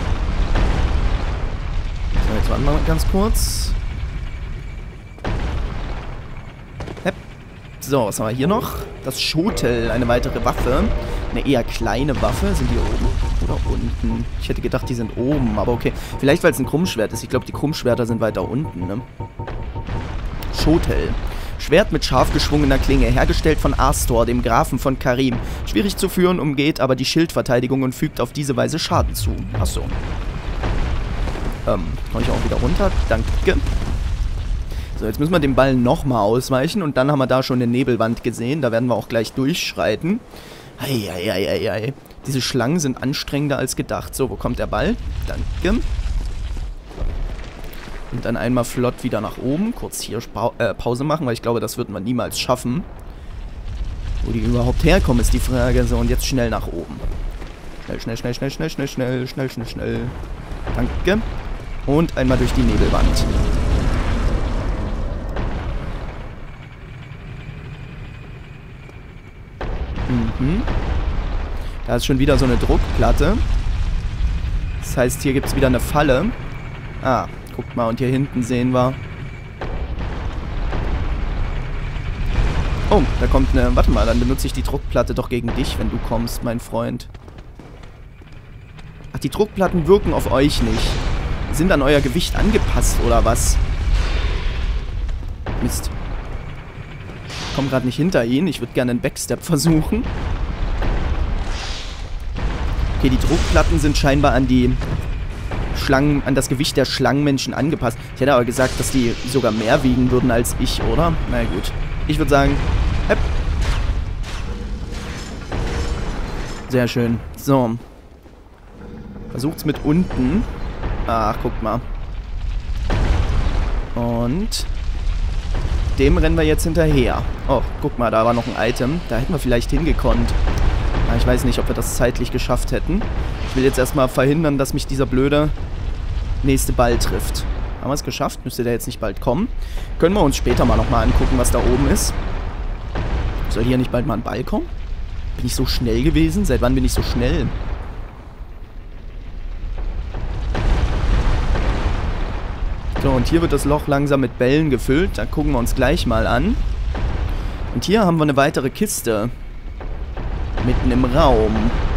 jetzt warten wir mal ganz kurz. So, was haben wir hier noch? Das Schotel, eine weitere Waffe. Eine eher kleine Waffe. Sind die oben oder unten? Ich hätte gedacht, die sind oben, aber okay. Vielleicht, weil es ein Krummschwert ist. Ich glaube, die Krummschwerter sind weiter unten, ne? Schotel. Schwert mit scharf geschwungener Klinge, hergestellt von Astor, dem Grafen von Karim. Schwierig zu führen, umgeht aber die Schildverteidigung und fügt auf diese Weise Schaden zu. Achso. Komme ich auch wieder runter? Danke. So, jetzt müssen wir dem Ball nochmal ausweichen und dann haben wir da schon eine Nebelwand gesehen. Da werden wir auch gleich durchschreiten. Eieieiei. Diese Schlangen sind anstrengender als gedacht. So, wo kommt der Ball? Danke. Und dann einmal flott wieder nach oben. Kurz hier Pause machen, weil ich glaube, das wird man niemals schaffen. Wo die überhaupt herkommen, ist die Frage. So, und jetzt schnell nach oben. Schnell. Danke. Und einmal durch die Nebelwand. Da ist schon wieder so eine Druckplatte. Das heißt, hier gibt es wieder eine Falle. Ah, guckt mal, und hier hinten sehen wir... Oh, da kommt eine... Warte mal, dann benutze ich die Druckplatte doch gegen dich, wenn du kommst, mein Freund. Ach, die Druckplatten wirken auf euch nicht. Sind an euer Gewicht angepasst, oder was? Mist. Ich komme gerade nicht hinter ihn. Ich würde gerne einen Backstep versuchen. Okay, die Druckplatten sind scheinbar an die Schlangen, an das Gewicht der Schlangenmenschen angepasst. Ich hätte aber gesagt, dass die sogar mehr wiegen würden als ich, oder? Na gut. Ich würde sagen, hepp. Sehr schön. So. Versucht's mit unten. Ach, guck mal. Und dem rennen wir jetzt hinterher. Oh, guck mal, da war noch ein Item. Da hätten wir vielleicht hingekonnt. Aber ich weiß nicht, ob wir das zeitlich geschafft hätten. Ich will jetzt erstmal verhindern, dass mich dieser blöde nächste Ball trifft. Haben wir es geschafft? Müsste der jetzt nicht bald kommen? Können wir uns später mal nochmal angucken, was da oben ist. Soll hier nicht bald mal ein Ball kommen? Bin ich so schnell gewesen? Seit wann bin ich so schnell? So, und hier wird das Loch langsam mit Bällen gefüllt. Da gucken wir uns gleich mal an. Und hier haben wir eine weitere Kiste. Mitten im Raum.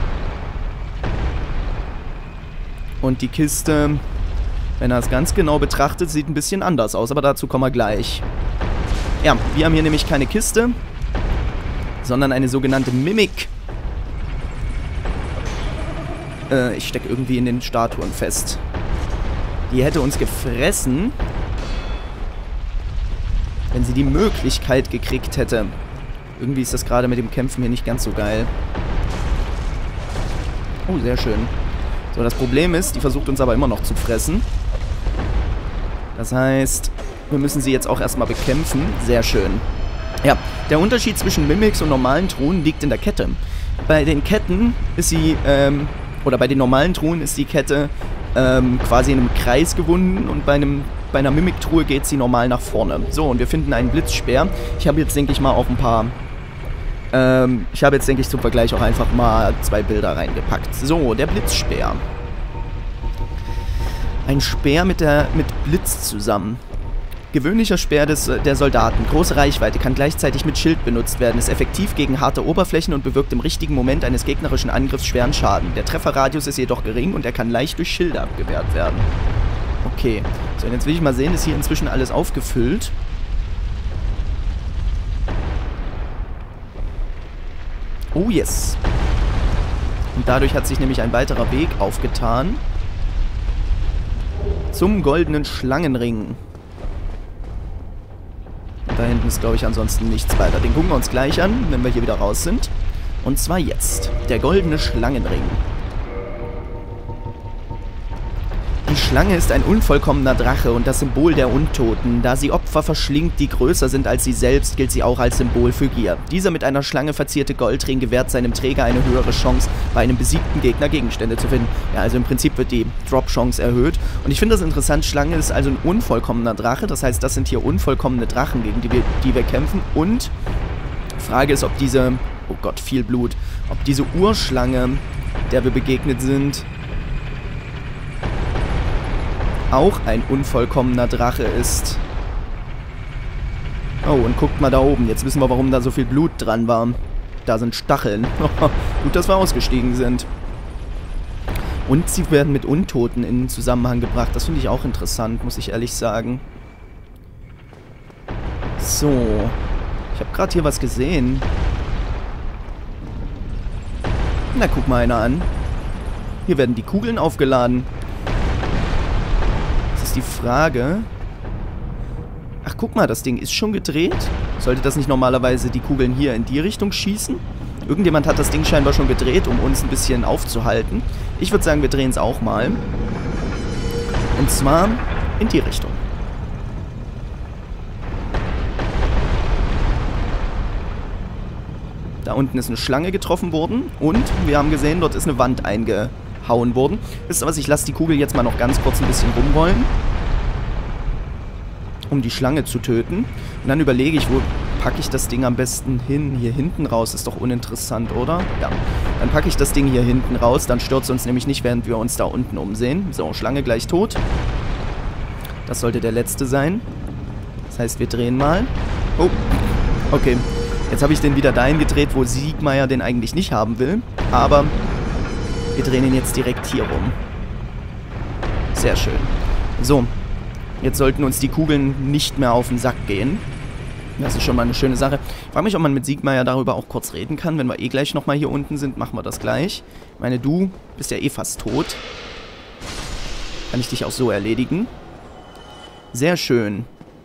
Und die Kiste, wenn er es ganz genau betrachtet, sieht ein bisschen anders aus. Aber dazu kommen wir gleich. Ja, wir haben hier nämlich keine Kiste, sondern eine sogenannte Mimik. Ich stecke irgendwie in den Statuen fest. Die hätte uns gefressen, wenn sie die Möglichkeit gekriegt hätte. Irgendwie ist das gerade mit dem Kämpfen hier nicht ganz so geil. Oh, sehr schön. So, das Problem ist, die versucht uns aber immer noch zu fressen. Das heißt, wir müssen sie jetzt auch erstmal bekämpfen. Sehr schön. Ja, der Unterschied zwischen Mimics und normalen Truhen liegt in der Kette. Bei den Ketten ist sie, oder bei den normalen Truhen ist die Kette quasi in einem Kreis gewunden und bei einer Mimiktruhe geht sie normal nach vorne. So, und wir finden einen Blitzspeer. Ich habe jetzt, denke ich mal, auch ein paar... ich habe jetzt, denke ich, zum Vergleich auch einfach mal 2 Bilder reingepackt. So, der Blitzspeer. Ein Speer mit Blitz zusammen. Gewöhnlicher Speer der Soldaten. Große Reichweite, kann gleichzeitig mit Schild benutzt werden, ist effektiv gegen harte Oberflächen und bewirkt im richtigen Moment eines gegnerischen Angriffs schweren Schaden. Der Trefferradius ist jedoch gering und er kann leicht durch Schilde abgewehrt werden. Okay. So, und jetzt will ich mal sehen, ist hier inzwischen alles aufgefüllt. Oh yes. Und dadurch hat sich nämlich ein weiterer Weg aufgetan. Zum goldenen Schlangenring. Da hinten ist, glaube ich, ansonsten nichts weiter. Den gucken wir uns gleich an, wenn wir hier wieder raus sind. Und zwar jetzt. Der goldene Schlangenring. Die Schlange ist ein unvollkommener Drache und das Symbol der Untoten. Da sie Opfer verschlingt, die größer sind als sie selbst, gilt sie auch als Symbol für Gier. Dieser mit einer Schlange verzierte Goldring gewährt seinem Träger eine höhere Chance, bei einem besiegten Gegner Gegenstände zu finden. Ja, also im Prinzip wird die Drop-Chance erhöht. Und ich finde das interessant, Schlange ist also ein unvollkommener Drache. Das heißt, das sind hier unvollkommene Drachen, gegen die wir kämpfen. Und Frage ist, ob diese... Oh Gott, viel Blut. Ob diese Urschlange, der wir begegnet sind... auch ein unvollkommener Drache ist. Oh, und guckt mal da oben. Jetzt wissen wir, warum da so viel Blut dran war. Da sind Stacheln. Gut, dass wir ausgestiegen sind. Und sie werden mit Untoten in Zusammenhang gebracht. Das finde ich auch interessant, muss ich ehrlich sagen. So. Ich habe gerade hier was gesehen. Na, guck mal einer an. Hier werden die Kugeln aufgeladen. Die Frage... Ach, guck mal, das Ding ist schon gedreht. Sollte das nicht normalerweise die Kugeln hier in die Richtung schießen? Irgendjemand hat das Ding scheinbar schon gedreht, um uns ein bisschen aufzuhalten. Ich würde sagen, wir drehen es auch mal. Und zwar in die Richtung. Da unten ist eine Schlange getroffen worden und wir haben gesehen, dort ist eine Wand eingehauen worden. Wisst ihr was, ich lasse die Kugel jetzt mal noch ganz kurz ein bisschen rumrollen, um die Schlange zu töten. Und dann überlege ich, wo packe ich das Ding am besten hin? Hier hinten raus, ist doch uninteressant, oder? Ja. Dann packe ich das Ding hier hinten raus, dann stört es uns nämlich nicht, während wir uns da unten umsehen. So, Schlange gleich tot. Das sollte der letzte sein. Das heißt, wir drehen mal. Oh, okay. Jetzt habe ich den wieder dahin gedreht, wo Siegmeier den eigentlich nicht haben will. Aber wir drehen ihn jetzt direkt hier rum. Sehr schön. So. Jetzt sollten uns die Kugeln nicht mehr auf den Sack gehen. Das ist schon mal eine schöne Sache. Ich frage mich, ob man mit Siegmeier darüber auch kurz reden kann. Wenn wir eh gleich nochmal hier unten sind, machen wir das gleich. Ich meine, du bist ja eh fast tot. Kann ich dich auch so erledigen. Sehr schön.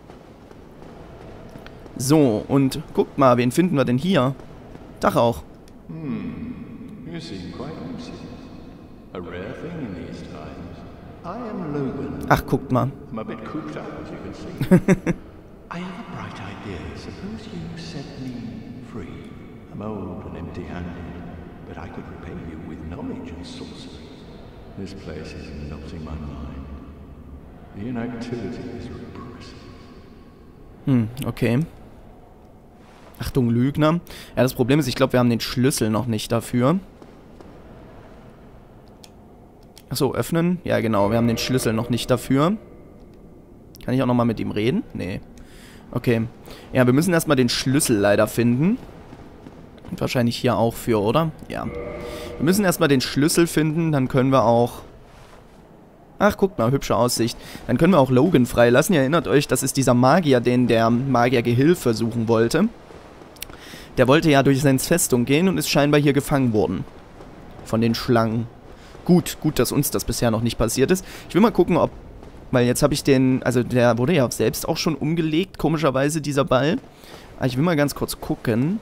So, und guckt mal, wen finden wir denn hier? Dach auch. You seem quite anxious. A rare thing in these times. I am Logan. Ach, guckt mal. I'm a bit cooped up, as you can see. I have a bright idea. Suppose you set me free. I'm old and empty-handed, but I could repay you with knowledge and sorcery. This place is melting my mind. The inactivity is repressive. Okay. Achtung, Lügner. Ja, das Problem ist, ich glaube, wir haben den Schlüssel noch nicht dafür. Achso, öffnen? Ja, genau, wir haben den Schlüssel noch nicht dafür. Kann ich auch nochmal mit ihm reden? Nee. Okay. Ja, wir müssen erstmal den Schlüssel leider finden. Und wahrscheinlich hier auch für, oder? Ja. Wir müssen erstmal den Schlüssel finden, dann können wir auch... Ach, guckt mal, hübsche Aussicht. Dann können wir auch Logan freilassen. Ihr erinnert euch, das ist dieser Magier, den der Magier Gehilfe suchen wollte. Der wollte ja durch seine Festung gehen und ist scheinbar hier gefangen worden. Von den Schlangen. Gut, dass uns das bisher noch nicht passiert ist. Ich will mal gucken, ob... Weil jetzt habe ich den... Also der wurde ja selbst auch schon umgelegt, komischerweise, dieser Ball. Aber ich will mal ganz kurz gucken.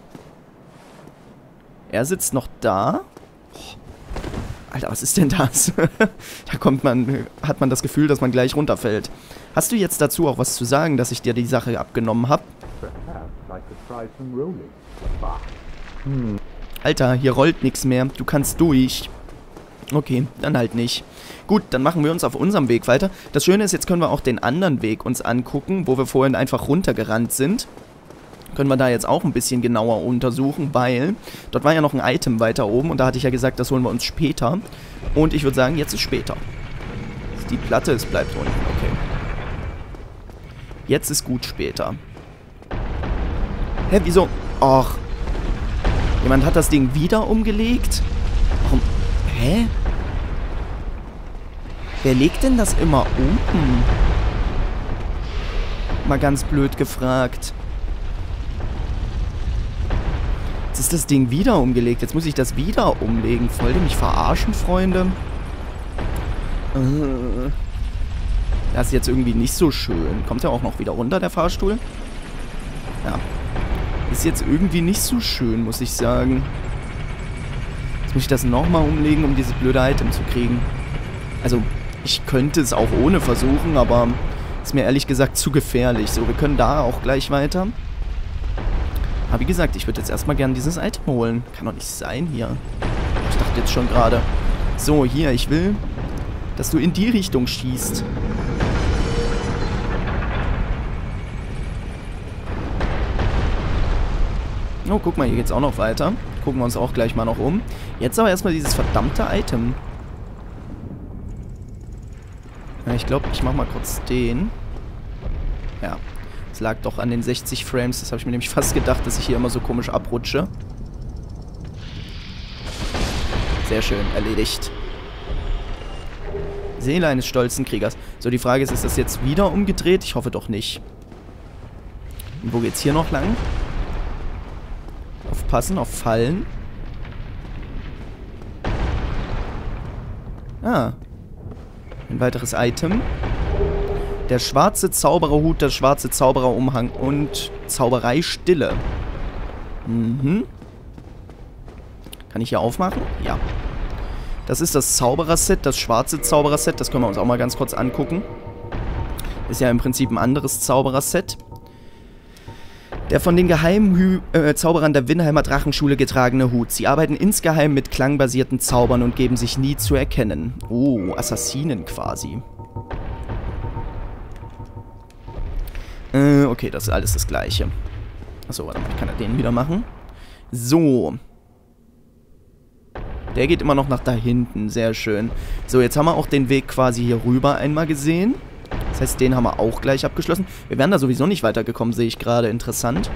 Er sitzt noch da. Oh. Alter, was ist denn das? Da hat man das Gefühl, dass man gleich runterfällt. Hast du jetzt dazu auch was zu sagen, dass ich dir die Sache abgenommen habe? Alter, hier rollt nichts mehr. Du kannst durch. Okay, dann halt nicht. Gut, dann machen wir uns auf unserem Weg weiter. Das Schöne ist, jetzt können wir auch den anderen Weg uns angucken, wo wir vorhin einfach runtergerannt sind. Können wir da jetzt auch ein bisschen genauer untersuchen, weil dort war ja noch ein Item weiter oben und da hatte ich ja gesagt, das holen wir uns später. Und ich würde sagen, jetzt ist später. Die Platte, es bleibt unten, okay. Jetzt ist gut später. Hä, wieso? Och. Jemand hat das Ding wieder umgelegt? Warum? Hä? Wer legt denn das immer um? Mal ganz blöd gefragt. Jetzt ist das Ding wieder umgelegt. Jetzt muss ich das wieder umlegen. Wollt ihr mich verarschen, Freunde? Das ist jetzt irgendwie nicht so schön. Kommt ja auch noch wieder runter, der Fahrstuhl? Ja. Ist jetzt irgendwie nicht so schön, muss ich sagen. Jetzt muss ich das nochmal umlegen, um dieses blöde Item zu kriegen. Also, ich könnte es auch ohne versuchen, aber ist mir ehrlich gesagt zu gefährlich. So, wir können da auch gleich weiter. Aber wie gesagt, ich würde jetzt erstmal gerne dieses Item holen. Kann doch nicht sein hier. Ich dachte jetzt schon gerade. So, hier, ich will, dass du in die Richtung schießt. Oh, guck mal, hier geht's auch noch weiter. Gucken wir uns auch gleich mal noch um. Jetzt aber erstmal dieses verdammte Item. Ja, ich glaube, ich mache mal kurz den. Ja. Es lag doch an den 60 Frames. Das habe ich mir nämlich fast gedacht, dass ich hier immer so komisch abrutsche. Sehr schön, erledigt. Seele eines stolzen Kriegers. So, die Frage ist das jetzt wieder umgedreht? Ich hoffe doch nicht. Und wo geht's hier noch lang? Aufpassen, auf Fallen. Ah. Ein weiteres Item. Der schwarze Zaubererhut, der schwarze Zaubererumhang und Zaubereistille. Mhm. Kann ich hier aufmachen? Ja. Das ist das Zaubererset, das schwarze Zaubererset. Das können wir uns auch mal ganz kurz angucken. Ist ja im Prinzip ein anderes Zaubererset. Der von den geheimen Zauberern der Winheimer Drachenschule getragene Hut. Sie arbeiten insgeheim mit klangbasierten Zaubern und geben sich nie zu erkennen. Oh, Assassinen quasi. Okay, das ist alles das Gleiche. Achso, warte mal, ich kann ja den wieder machen. So. Der geht immer noch nach da hinten, sehr schön. So, jetzt haben wir auch den Weg quasi hier rüber einmal gesehen. Das heißt, den haben wir auch gleich abgeschlossen. Wir wären da sowieso nicht weitergekommen, sehe ich gerade. Interessant.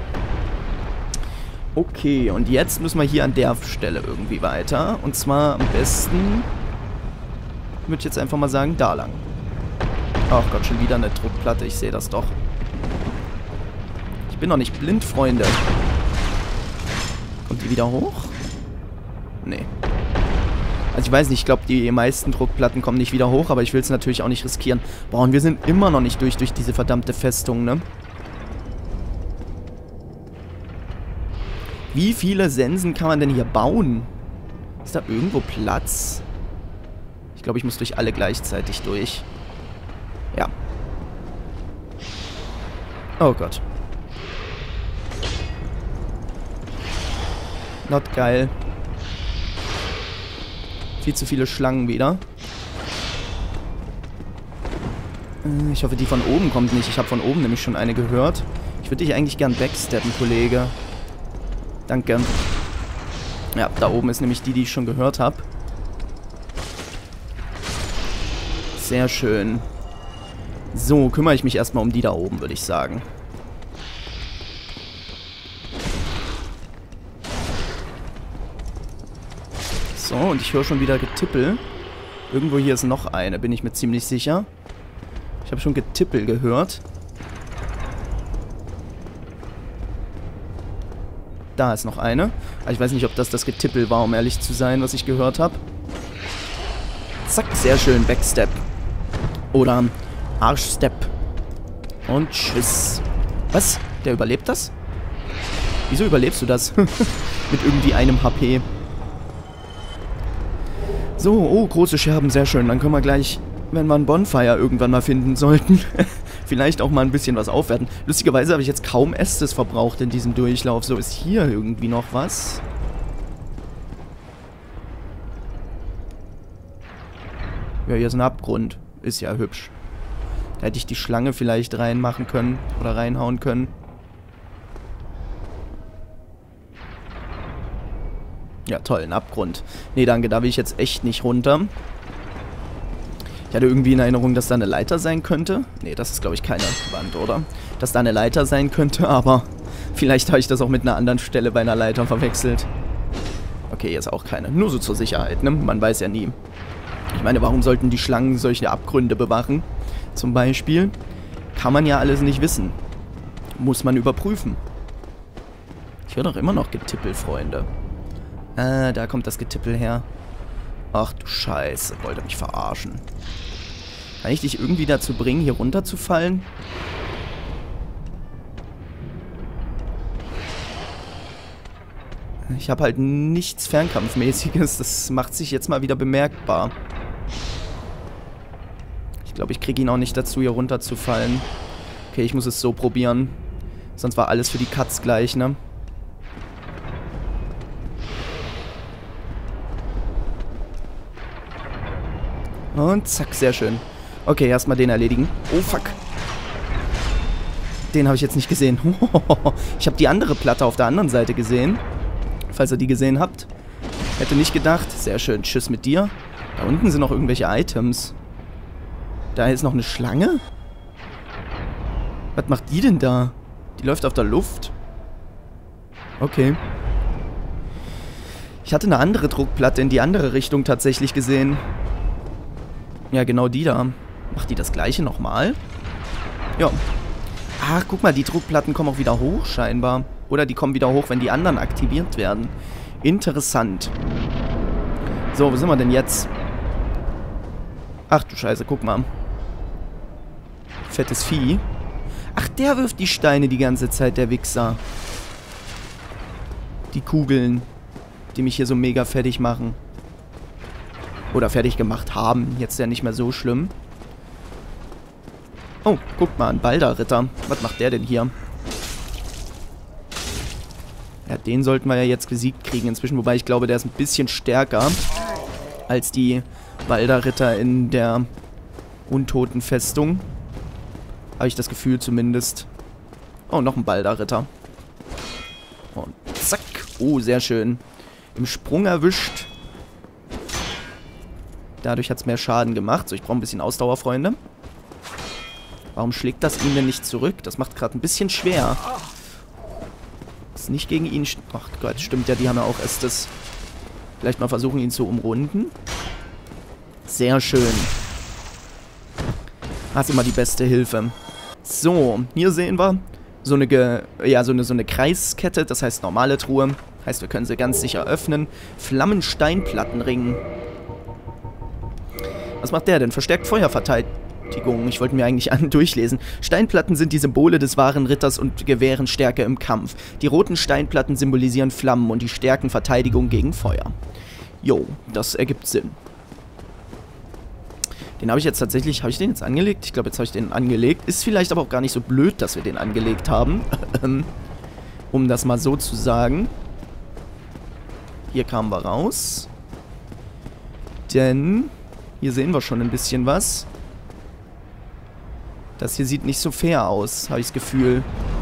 Okay, und jetzt müssen wir hier an der Stelle irgendwie weiter. Und zwar am besten, würde ich jetzt einfach mal sagen, da lang. Ach Gott, schon wieder eine Druckplatte, ich sehe das doch. Ich bin noch nicht blind, Freunde. Kommt die wieder hoch? Nee. Also ich weiß nicht, ich glaube, die meisten Druckplatten kommen nicht wieder hoch, aber ich will es natürlich auch nicht riskieren. Boah, und wir sind immer noch nicht durch diese verdammte Festung, ne? Wie viele Sensen kann man denn hier bauen? Ist da irgendwo Platz? Ich glaube, ich muss durch alle gleichzeitig durch. Ja. Oh Gott. Not geil. Viel zu viele Schlangen wieder. Ich hoffe, die von oben kommt nicht. Ich habe von oben nämlich schon eine gehört. Ich würde dich eigentlich gern backsteppen, Kollege. Danke. Ja, da oben ist nämlich die ich schon gehört habe. Sehr schön. So, kümmere ich mich erstmal um die da oben, würde ich sagen. So, und ich höre schon wieder Getippel. Irgendwo hier ist noch eine, bin ich mir ziemlich sicher. Ich habe schon Getippel gehört. Da ist noch eine. Aber ich weiß nicht, ob das Getippel war, um ehrlich zu sein, was ich gehört habe. Zack, sehr schön. Backstep. Oder Arschstep. Und tschüss. Was? Der überlebt das? Wieso überlebst du das? Mit irgendwie einem HP. So, oh, große Scherben, sehr schön. Dann können wir gleich, wenn wir einen Bonfire irgendwann mal finden sollten, vielleicht auch mal ein bisschen was aufwerten. Lustigerweise habe ich jetzt kaum Estes verbraucht in diesem Durchlauf. So, ist hier irgendwie noch was? Ja, hier ist ein Abgrund. Ist ja hübsch. Da hätte ich die Schlange vielleicht reinmachen können oder reinhauen können. Ja, toll, ein Abgrund. Nee, danke, da will ich jetzt echt nicht runter. Ich hatte irgendwie in Erinnerung, dass da eine Leiter sein könnte. Nee, das ist, glaube ich, keine Wand, oder? Dass da eine Leiter sein könnte, aber vielleicht habe ich das auch mit einer anderen Stelle bei einer Leiter verwechselt. Okay, hier ist auch keine. Nur so zur Sicherheit, ne? Man weiß ja nie. Ich meine, warum sollten die Schlangen solche Abgründe bewachen? Zum Beispiel. Kann man ja alles nicht wissen. Muss man überprüfen. Ich höre doch immer noch Getippel, Freunde. Da kommt das Getippel her. Ach du Scheiße, wollt ihr mich verarschen. Kann ich dich irgendwie dazu bringen, hier runterzufallen? Ich habe halt nichts Fernkampfmäßiges. Das macht sich jetzt mal wieder bemerkbar. Ich glaube, ich kriege ihn auch nicht dazu, hier runterzufallen. Okay, ich muss es so probieren. Sonst war alles für die Katz gleich, ne? Und zack, sehr schön. Okay, erstmal den erledigen. Oh, fuck. Den habe ich jetzt nicht gesehen. Ich habe die andere Platte auf der anderen Seite gesehen. Falls ihr die gesehen habt. Hätte nicht gedacht. Sehr schön. Tschüss mit dir. Da unten sind noch irgendwelche Items. Da ist noch eine Schlange? Was macht die denn da? Die läuft auf der Luft. Okay. Ich hatte eine andere Druckplatte in die andere Richtung tatsächlich gesehen. Ja, genau die da. Macht die das gleiche nochmal? Ja. Ach, guck mal, die Druckplatten kommen auch wieder hoch scheinbar. Oder die kommen wieder hoch, wenn die anderen aktiviert werden. Interessant. So, wo sind wir denn jetzt? Ach du Scheiße, guck mal. Fettes Vieh. Ach, der wirft die Steine die ganze Zeit, der Wichser. Die Kugeln, die mich hier so mega fertig machen. Oder fertig gemacht haben. Jetzt ja nicht mehr so schlimm. Oh, guck mal, ein Balder-Ritter. Was macht der denn hier? Ja, den sollten wir ja jetzt besiegt kriegen inzwischen. Wobei ich glaube, der ist ein bisschen stärker als die Balder-Ritter in der Untotenfestung. Habe ich das Gefühl zumindest. Oh, noch ein Balder-Ritter. Und zack. Oh, sehr schön. Im Sprung erwischt. Dadurch hat es mehr Schaden gemacht. So, ich brauche ein bisschen Ausdauer, Freunde. Warum schlägt das ihn denn nicht zurück? Das macht gerade ein bisschen schwer. Ist nicht gegen ihn... Ach Gott, stimmt ja, die haben ja auch Estes. Vielleicht mal versuchen, ihn zu umrunden. Sehr schön. Das ist immer die beste Hilfe. So, hier sehen wir so eine Kreiskette, das heißt normale Truhe. Heißt, wir können sie ganz sicher öffnen. Flammensteinplattenring. Was macht der denn? Verstärkt Feuerverteidigung. Ich wollte mir eigentlich durchlesen. Steinplatten sind die Symbole des wahren Ritters und gewähren Stärke im Kampf. Die roten Steinplatten symbolisieren Flammen und die stärken Verteidigung gegen Feuer. Jo, das ergibt Sinn. Den habe ich jetzt tatsächlich... Habe ich den jetzt angelegt? Ich glaube, jetzt habe ich den angelegt. Ist vielleicht aber auch gar nicht so blöd, dass wir den angelegt haben. Um das mal so zu sagen. Hier kamen wir raus. Denn... Hier sehen wir schon ein bisschen was. Das hier sieht nicht so fair aus, habe ich das Gefühl.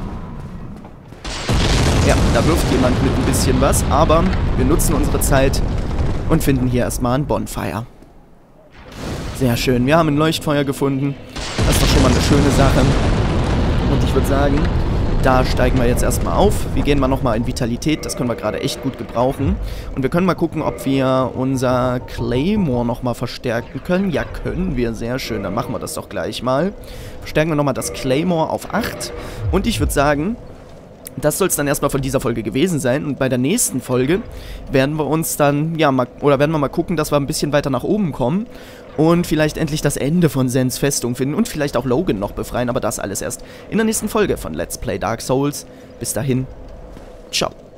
Ja, da wirft jemand mit ein bisschen was. Aber wir nutzen unsere Zeit und finden hier erstmal ein Bonfire. Sehr schön. Wir haben ein Leuchtfeuer gefunden. Das ist doch schon mal eine schöne Sache. Und ich würde sagen, da steigen wir jetzt erstmal auf. Wir gehen mal nochmal in Vitalität. Das können wir gerade echt gut gebrauchen. Und wir können mal gucken, ob wir unser Claymore nochmal verstärken können. Ja, können wir. Sehr schön. Dann machen wir das doch gleich mal. Verstärken wir nochmal das Claymore auf 8. Und ich würde sagen, das soll es dann erstmal von dieser Folge gewesen sein. Und bei der nächsten Folge werden wir uns dann, ja, werden wir mal gucken, dass wir ein bisschen weiter nach oben kommen. Und vielleicht endlich das Ende von Zens Festung finden und vielleicht auch Logan noch befreien. Aber das alles erst in der nächsten Folge von Let's Play Dark Souls. Bis dahin, ciao.